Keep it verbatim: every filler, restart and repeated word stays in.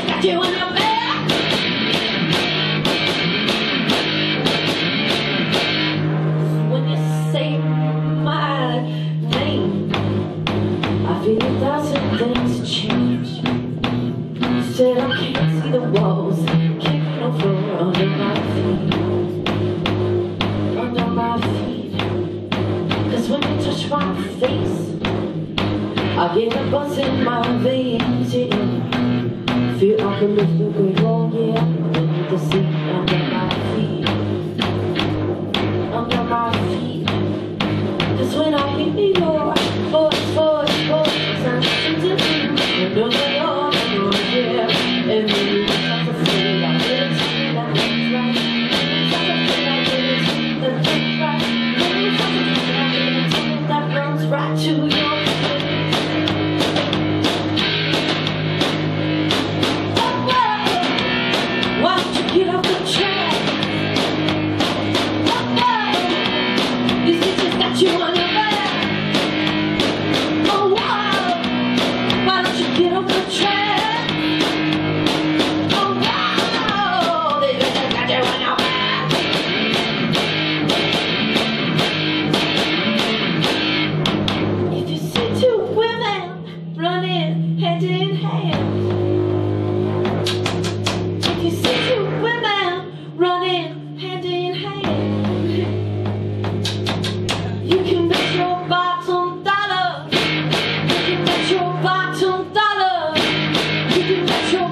got you in your bed. When you say my name, I feel a thousand things change. Said I can't see the walls, can't feel no floor under my feet, under my feet. Cause when you touch my face, I get a buzz in my veins, yeah. Feel I can lift the great wall, yeah. Under the seat, under my feet, under my feet. Cause when I hear your voice, voice, voice, I'm different. And you're the only one, yeah. And maybe I'm afraid I did it, that was right. I'm afraid I did it, that was right. Maybe I'm afraid I did it, that runs right to your face. Oh, whoa. Why don't you get off the track? Oh, whoa. These bitches got you on your back. Oh, whoa. Why don't you get off the track? Running hand in hand. If you see two women running hand in hand, you can bet your bottom dollar. You can bet your bottom dollar. You can bet your